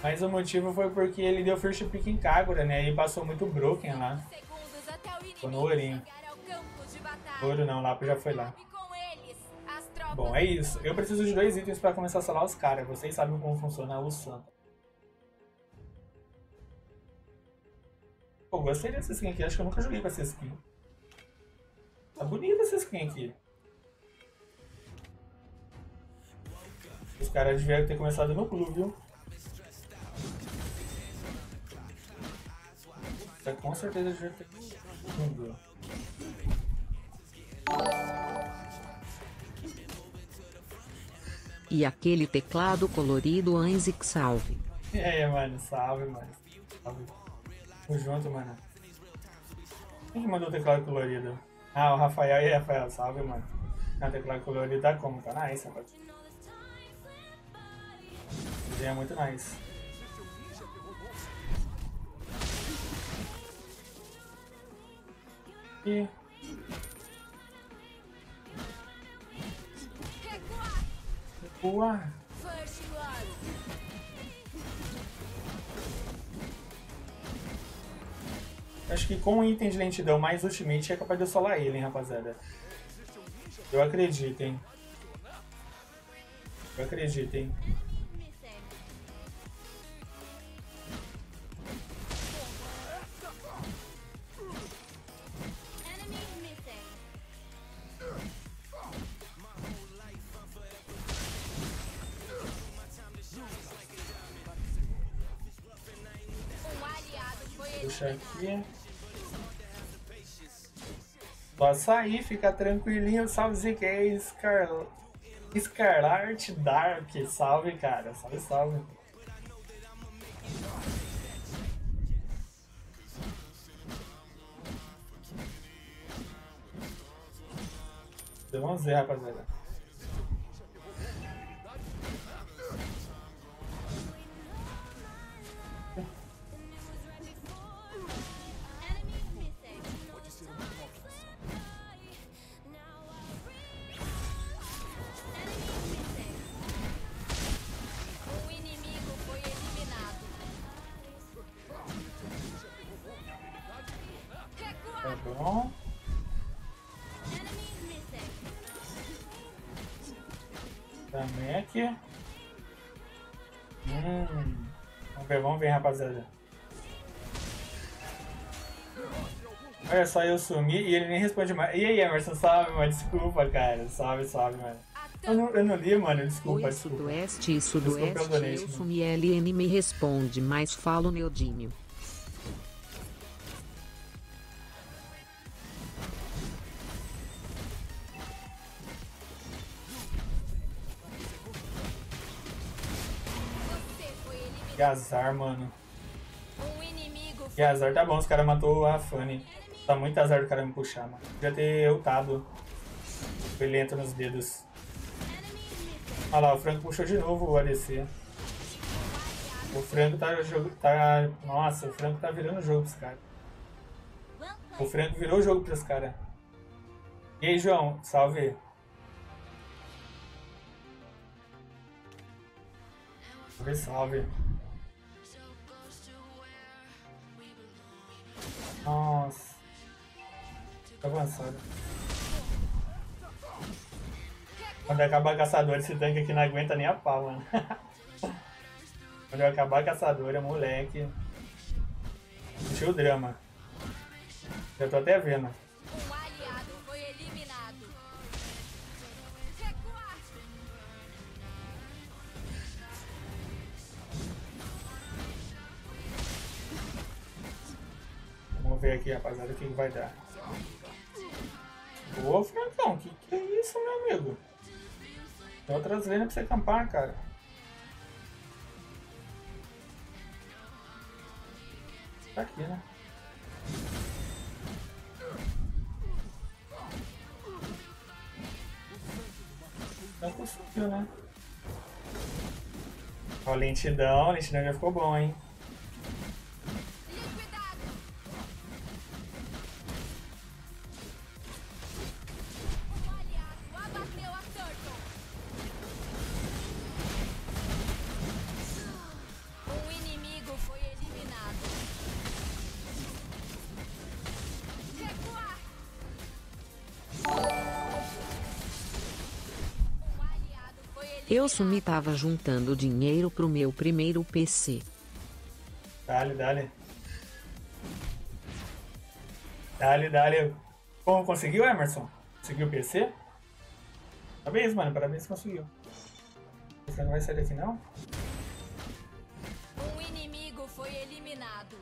Mas o motivo foi porque ele deu first pick em Kagura, né? E passou muito broken lá. Segundos até o Ficou no inimigo ourinho. chegar ao campo de batalha. Ouro não, Lapo já foi lá. Acabe com eles. As tropas Bom, é isso. Eu preciso de 2 itens pra começar a salar os caras. Vocês sabem como funciona o santo. Pô, gostei dessa skin aqui. Acho que eu nunca joguei com essa skin. Tá bonita essa skin aqui. Os caras deviam ter começado no blue, viu? Com certeza devia ter no blue. E aquele teclado colorido Anzik salve. E aí, mano? Salve, mano. Salve. Tamo junto, mano. Quem que mandou o teclado colorido? Ah, o Rafael. E aí, Rafael? Salve, mano. O teclado colorido tá como? Tá nice, rapaz. É muito nice. E... Recua! First Blood. Acho que com o item de lentidão mais ultimate é capaz de eu solar ele, hein, rapaziada. Eu acredito, hein. Eu acredito, hein. Um aliado foi Puxa eliminado. aqui. Só sair, fica tranquilinho. Salve, ZK. Scarlet Dark. Salve, cara. Salve, salve. Então, vamos ver, rapaziada. Um inimigo foi eliminado. Tá bom. Também aqui. Vamos ver, rapaziada. Olha só, eu sumi e ele nem responde mais. E aí, Emerson, salve, mano. Desculpa, cara. Salve, salve, mano. Eu não li, mano. Desculpa, Oi, desculpa. Sudoeste e Desculpa Sudoeste, pelo donate, eu mano. sumi LN me responde, mas falo Neodímio. Você foi eliminado. Que azar, mano. Um inimigo Que azar. Tá bom, os caras matou a Fanny. Tá muito azar do cara me puxar, mano. Podia ter ultado. Foi lento nos dedos. Olha lá, o Franco puxou de novo o ADC. O Franco tá. Nossa, o Franco tá virando o jogo pros caras. O Franco virou o jogo pros caras. E aí, João? Salve. Salve, salve. Nossa. Tô avançado. Quando acabar a caçadora, esse tanque aqui não aguenta nem a pau, mano. Quando eu acabar a caçadora, moleque. Sentiu o drama. Já tô até vendo. Um aliado foi eliminado. Recuar. Vamos ver aqui, rapaziada, o que vai dar. Ô, Francão, que é isso, meu amigo? Tem outras lendas pra você acampar, cara. Tá aqui, né? Não conseguiu, né? Ó, lentidão já ficou bom, hein? Liquidado. Um aliado abateu a Turtle. Um Eu sumi, tava juntando dinheiro pro meu primeiro PC. Dale, dale. Dale, dale. Como conseguiu, Emerson? Conseguiu o PC? Parabéns, mano. Parabéns, conseguiu. Você não vai sair daqui, não? Um inimigo foi eliminado.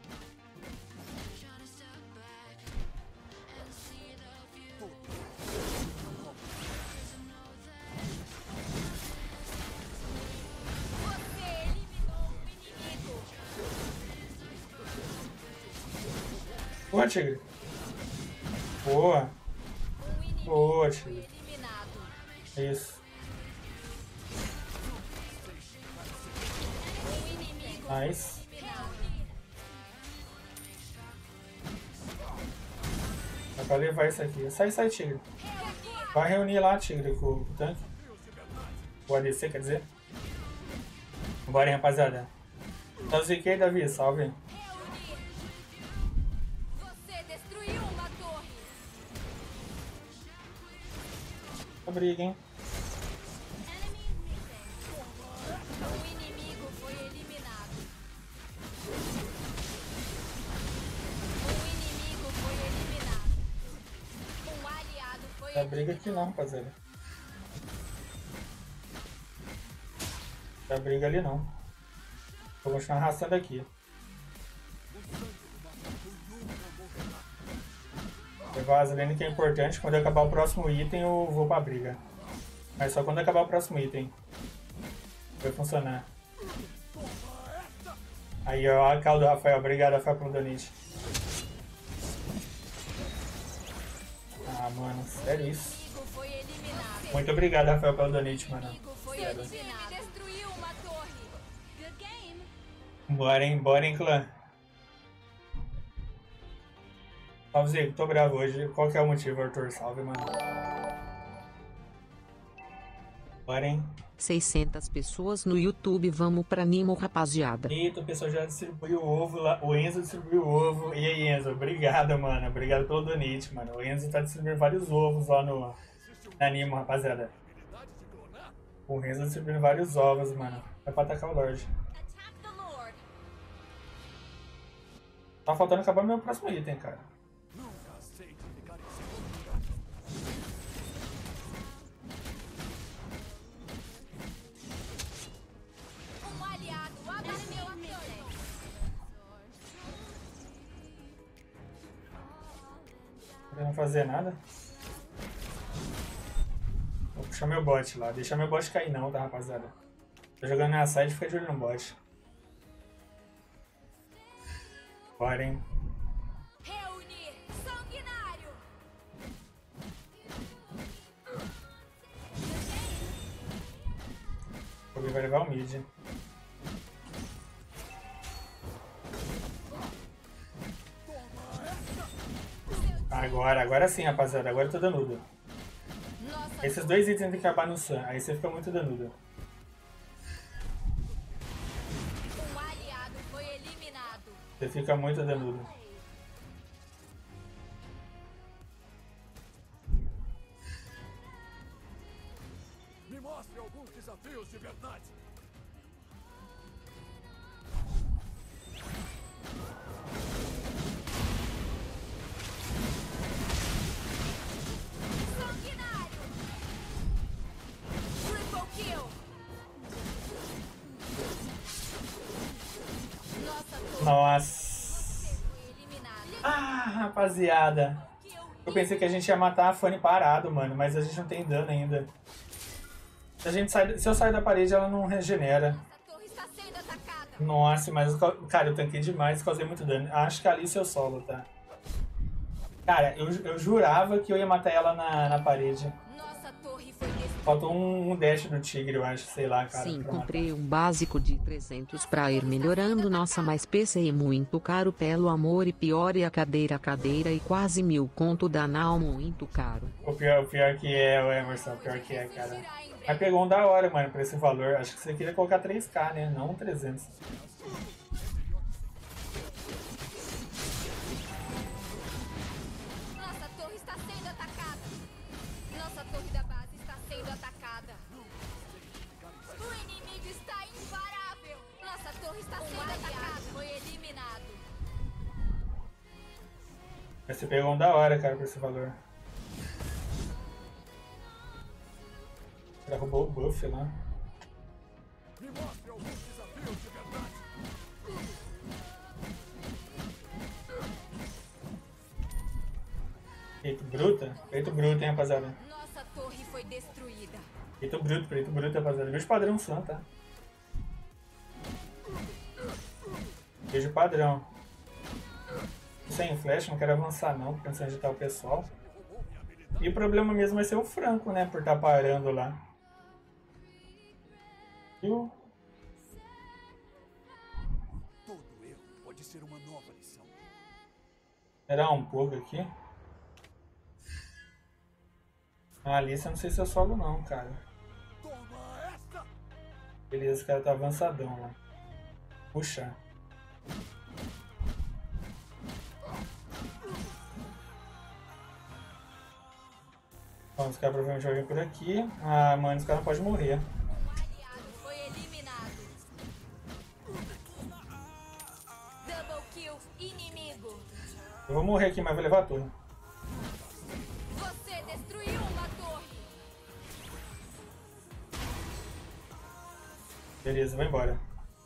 Você eliminou um inimigo. Boa, Tigre. Boa. Um inimigo Boa, foi Tigre. eliminado. Isso. Um inimigo Nice. eliminado. Dá pra levar isso aqui. Sai, sai, Tigre. Vai reunir lá, Tigre, com o tanque. O ADC, quer dizer. Bora, hein, rapaziada. Então, ziquei, Davi. Salve. Reunir. Você destruiu uma torre. A briga, hein. Um inimigo foi eliminado. Um inimigo foi eliminado. Um aliado foi Dá briga aqui não, rapaziada. Dá briga ali não. Vou continuar arrastando aqui. Levar a vaselina que é importante. Quando acabar o próximo item eu vou pra briga. Mas só quando acabar o próximo item vai funcionar. Aí, ó, a cal do Rafael. Obrigado, Rafael, pelo donate. Ah, mano, sério isso? inimigo foi eliminado. Muito obrigado, Rafael, pelo donate, mano. Inimigo foi eliminado. Destruiu uma torre. Good game. Bora, hein, clã. Salve, Zico. Tô bravo hoje. Qual que é o motivo, Arthur? Salve, mano. Bora, hein. 600 pessoas no YouTube, vamos pra Nimo, rapaziada. Eita, o pessoal já distribuiu o ovo lá. O Enzo distribuiu o ovo. E aí, Enzo? Obrigado, mano. Obrigado pelo donate, mano. O Enzo tá distribuindo vários ovos lá no Animo, rapaziada. O Enzo tá distribuindo vários ovos, mano. Vai pra atacar o Lorde. Attack the Lord. Tá faltando acabar meu próximo item, cara. Um aliado abateu a torre. Não fazer nada. Vou puxar meu bot lá. Deixar meu bot cair não, tá, rapaziada? Tô jogando na side, fica de olho no bot. Bora, hein? Reunir. Sanguinário. Alguém vai levar o mid. Agora sim, rapaziada. Agora eu tô danudo. Nossa Esses dois itens tem que acabar no Sun. Aí você fica muito danudo. Um aliado foi eliminado. Você fica muito danudo. Me mostre alguns desafios de verdade. Sanguinário. Triple kill. Nossa torre Nossa. foi eliminada. Ah, rapaziada. Eu pensei que a gente ia matar a Fanny parado, mano. Mas a gente não tem dano ainda. Se eu sair da parede, ela não regenera. Nossa torre está sendo atacada. Nossa, mas, cara, eu tanquei demais, causei muito dano. Acho que ali seu solo, tá? Cara, eu jurava que eu ia matar ela na parede. Nossa torre foi destruída. Faltou um dash do tigre, eu acho, sei lá, cara. Sim, pra matar. comprei um básico de 300 pra ir melhorando. Nossa, mas PC é muito caro, pelo amor, e pior, e a cadeira e quase 1000 conto da Now, muito caro. O pior que é, o Emerson, o pior que é, cara. Mas pegou um da hora, mano, pra esse valor. Acho que você queria colocar 3k, né? Não 300. Nossa torre está sendo atacada. Nossa torre da base está sendo atacada. Mas você pegou um da hora, cara, por esse valor. Já roubou o buff lá. Me mostre alguns desafios de verdade. Peito bruto, hein, rapaziada. Nossa torre foi destruída. Peito bruto, rapaziada. Vejo padrão só, tá? Vejo padrão. Sem flash, não quero avançar não, pensando em agitar o pessoal. E o problema mesmo vai ser o Franco, né, por estar parando lá. Viu? Todo erro pode ser uma nova lição. Esperar um pouco aqui. A Alice eu não sei se eu solo não, cara. Toma esta! Beleza, o cara tá avançadão lá. Puxa. Bom, os caras provavelmente vão vir por aqui. Ah, mano, os caras não podem morrer. Um aliado foi eliminado. Double kill inimigo. Eu vou morrer aqui, mas vou levar tudo. Você destruiu uma torre. Beleza, vai embora.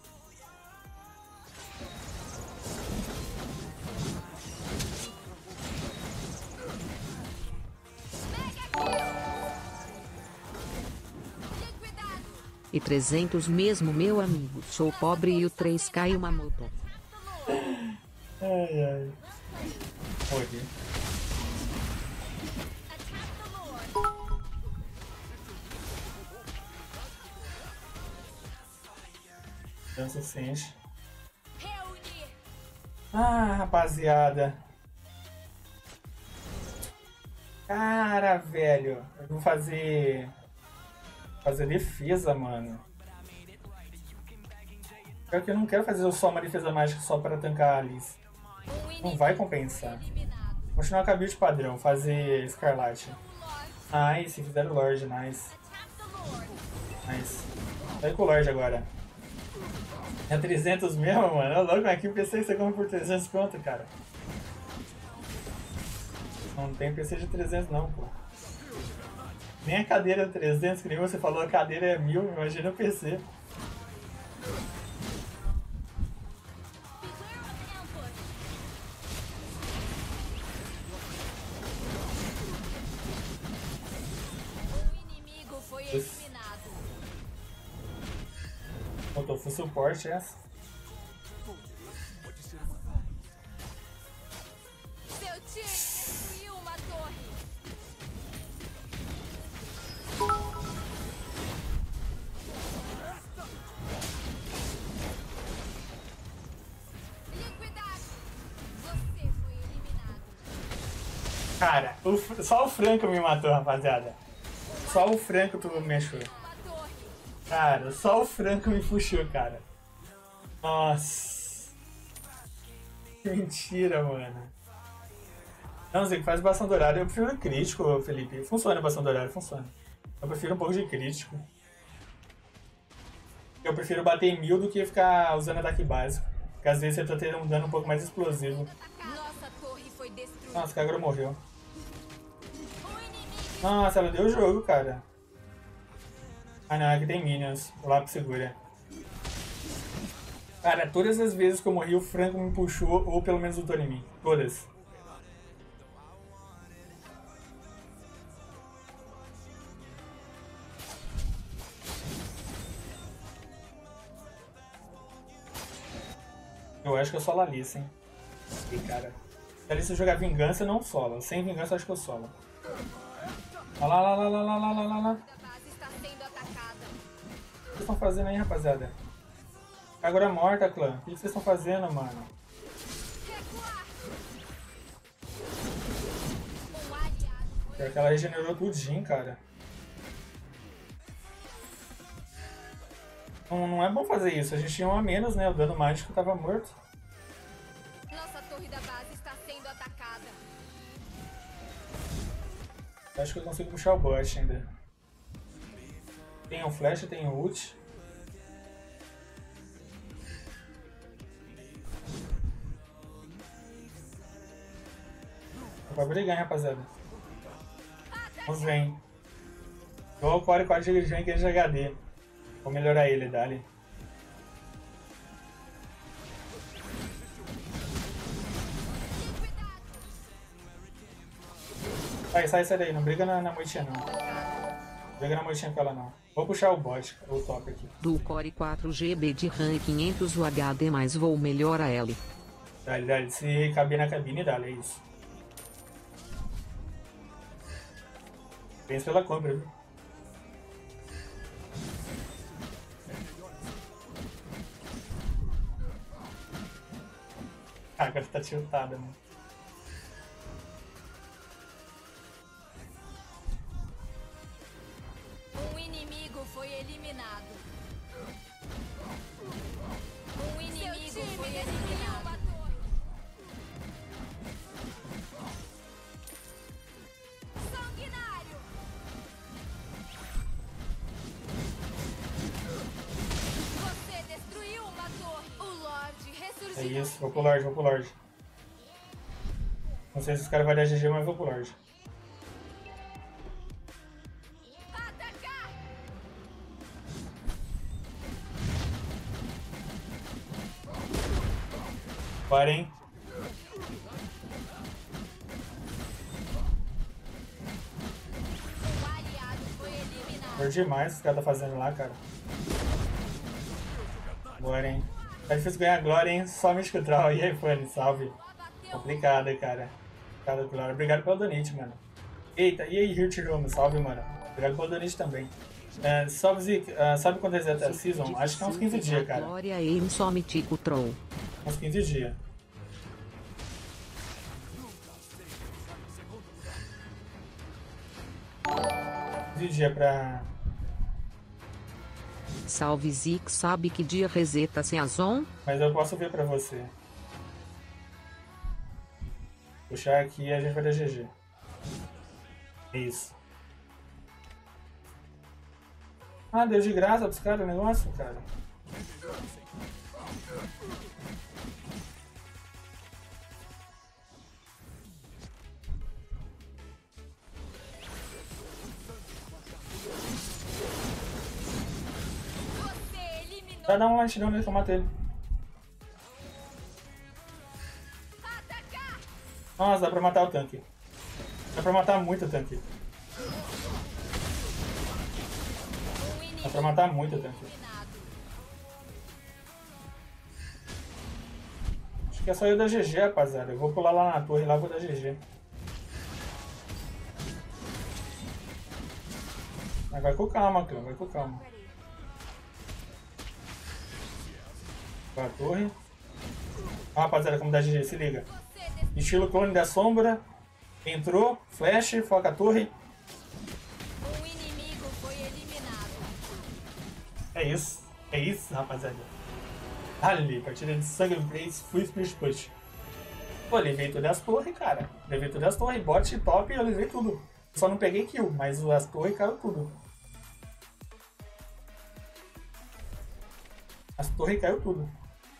Liquidado. E 300 mesmo, meu amigo. Sou pobre e o 3 cai uma moto. Ai, ai. Morri. Attack the Lord. Dança sente. Reunir. Ah, rapaziada. Cara, velho. Eu vou fazer defesa, mano. Pior que eu não quero fazer só uma defesa mágica só para tancar a Alice. Não vai compensar. Eliminado. Continuar com a build padrão, fazer Escarlate. Lord. Nice, fizeram o Lorde, nice. Attack the Lord. Nice. Vai com o Lorde agora. É 300 mesmo, mano? Ô, louco, aqui o PC você compra por 300 conto, cara. Não tem PC de 300 não, pô. Nem a cadeira é 300, que nem você falou, a cadeira é 1000, imagina o PC. Beware of ambush. O inimigo foi eliminado. Faltou full suporte essa. Pode ser uma nova. Seu time destruiu uma torre. Liquidado. Você foi eliminado. Cara, só o Franco me matou, rapaziada. Só o Franco tu me achou. Uma torre. Cara, só o Franco me puxou, cara. Nossa. Que mentira, mano. Não, Zico, faz bastão dourado. Eu prefiro crítico, Felipe. Funciona bastão dourado, funciona. Eu prefiro um pouco de crítico. Eu prefiro bater em 1000 do que ficar usando ataque básico. Porque às vezes você tá tendo um dano um pouco mais explosivo. Nossa torre foi destruída. Nossa, a Kagura morreu. O inimigo. Nossa, ela deu o jogo, cara. Ah não, aqui tem minions. O lápis segura. Cara, todas as vezes que eu morri, o Franco me puxou, ou pelo menos lutou em mim. Todas. Eu acho que eu solo a Alice, hein? E cara. Se a Alice jogar vingança, não solo. Sem vingança, eu acho que eu solo. Olha lá, lá, lá, lá, lá, lá, lá, lá. A base está sendo atacada. O que vocês estão fazendo aí, rapaziada? Agora morta, clã. O que vocês estão fazendo, mano? Recuar. Um aliado foi Pior que ela regenerou tudinho, cara. Não é bom fazer isso. A gente tinha um a menos, né? O dano mágico tava morto. Nossa torre da base está sendo atacada. Eu acho que eu consigo puxar o bot ainda. Tem o flash, tem o ult. pra brigar, hein, rapaziada. Vamos ver, hein. Igual o Core 4 GB de RAM que de HD. Vou melhorar ele, dali. Sai daí, não briga na moitinha não. Briga na moitinha com ela não. Vou puxar o bot, o top aqui. Do Core 4 GB de RAM e 500 UHD, mas vou melhorar ele. Dali, se caber na cabine, dali, é isso. Pensa pela compra, viu? Ah, agora tá tiltada, mano. Um inimigo foi eliminado. Um inimigo foi eliminado. Sanguinário. Você destruiu uma torre. O Lorde ressurgiu. É isso, vou pro Lorde. Não sei se os caras vão dar GG, mas vou pro Lorde. Atacar! Bora, hein? Um aliado foi eliminado. Por demais o que o cara tá fazendo lá, cara. Bora, hein? Tá difícil ganhar glória, hein? Só Místico Troll. E aí, Fanny, salve. Complicado, cara. Complicado, glória. Obrigado pelo donate, mano. Eita, e aí, Hirt Romo, salve, mano. Obrigado pelo donate também. Salve, Zik. Sabe quando reseta a Season? Acho que é uns 15 dias, cara. Glória e só Místico Troll. Uns 15 dias. Dia pra... Salve Zik, sabe que dia reseta-se a Zon? Mas eu posso ver pra você. Puxar aqui e a gente vai dar GG. Isso. Ah, deu de graça pros caras o negócio, cara. Vai dar um lantidão nele que eu matei ele. Nossa, dá pra matar o tanque. Dá pra matar muito o tanque. Dá pra matar muito o tanque. Acho que é só eu dar GG, rapaziada. Eu vou pular lá na torre, lá vou dar GG. Mas vai com calma, clã, vai com calma. Vai a torre. Ah, rapaziada, como dá GG, se liga. Estilo clone da sombra. Entrou, flash, foca a torre. Um inimigo foi eliminado. É isso, rapaziada. Ali, partida de sangue Blaze, full speed push. Pô, levei todas as torres, cara. Levei todas as torres, bot top, eu levei tudo. Só não peguei kill, mas as torres caiu tudo. As torres caiu tudo.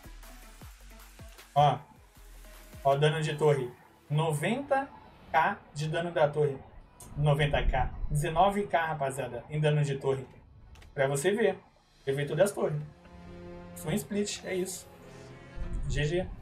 Ó, dano de torre. 90k de dano da torre. 90k. 19k, rapaziada, em dano de torre. Pra você ver. Levei todas as torres. Foi um split, é isso. GG.